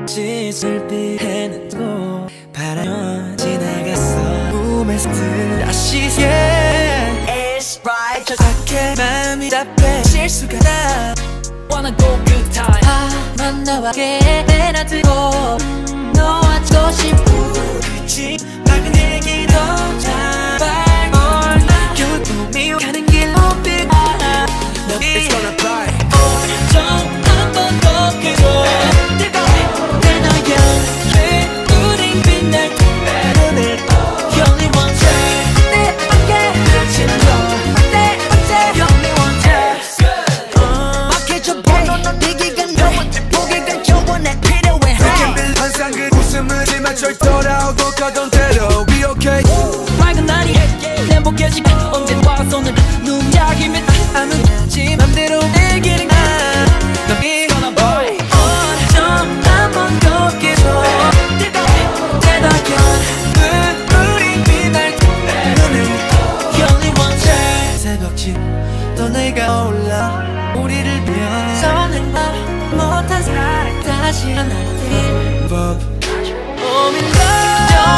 짓을 피해내고 바라며 지나갔어. 꿈에서 다시 It's right 저 착해 마음이 답해 실수가 나 Wanna go good time 만나와 깨나 들고 너와 또 싶고 그치 밝은 얘기도 잘 몰라 교통이 가는 길 높이 알아 It's gonna fly 좀 한번 더 그려 뜨거운 내 너의 우린 빛날 눈을 You only one time 내 어깨 그친 너내 어째 You only one time 막혀줘 번호 네기가 너한테 보기가 좋아 내 필요해 항상 그 웃음을 지만 절 돌아오고 가던 대로 Be okay 밝은 날이 행복해지고 언제와 손을 눈야기면 아무지 맘대로 내 길을 가 너이 gonna boy 좀 한번 더 깨줘 뜨거운 내 너의 우린 빛날 눈을 You only one time 새벽쯤 또 내가 올라 우리를 위해 선행 말 못한 사랑 다시 하나 딜 Bob 오면 너